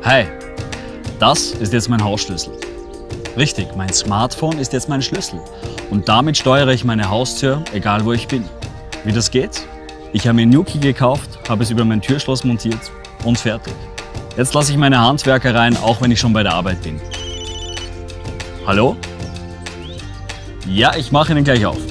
Hi, das ist jetzt mein Hausschlüssel. Richtig, mein Smartphone ist jetzt mein Schlüssel. Und damit steuere ich meine Haustür, egal wo ich bin. Wie das geht? Ich habe mir Nuki gekauft, habe es über mein Türschloss montiert und fertig. Jetzt lasse ich meine Handwerker rein, auch wenn ich schon bei der Arbeit bin. Hallo? Ja, ich mache Ihnen gleich auf.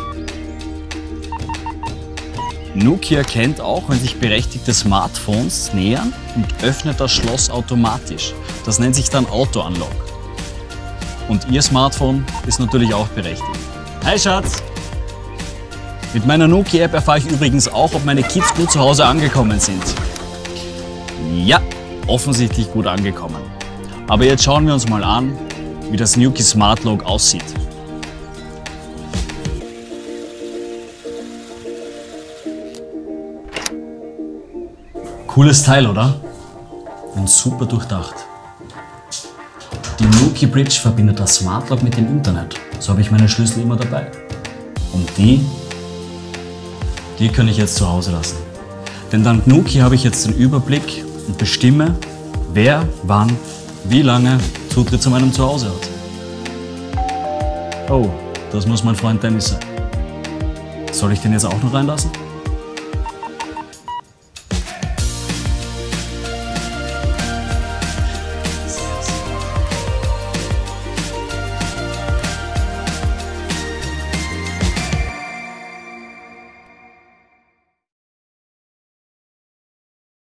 Nuki erkennt auch, wenn sich berechtigte Smartphones nähern und öffnet das Schloss automatisch. Das nennt sich dann Auto-Unlock. Und Ihr Smartphone ist natürlich auch berechtigt. Hi Schatz! Mit meiner Nuki-App erfahre ich übrigens auch, ob meine Kids gut zu Hause angekommen sind. Ja, offensichtlich gut angekommen. Aber jetzt schauen wir uns mal an, wie das Nuki Smart Lock aussieht. Cooles Teil, oder? Und super durchdacht. Die Nuki Bridge verbindet das Smart Lock mit dem Internet. So habe ich meine Schlüssel immer dabei. Und die kann ich jetzt zu Hause lassen. Denn dank Nuki habe ich jetzt den Überblick und bestimme, wer, wann, wie lange Zutritt zu meinem Zuhause hat. Oh, das muss mein Freund Dennis sein. Soll ich den jetzt auch noch reinlassen?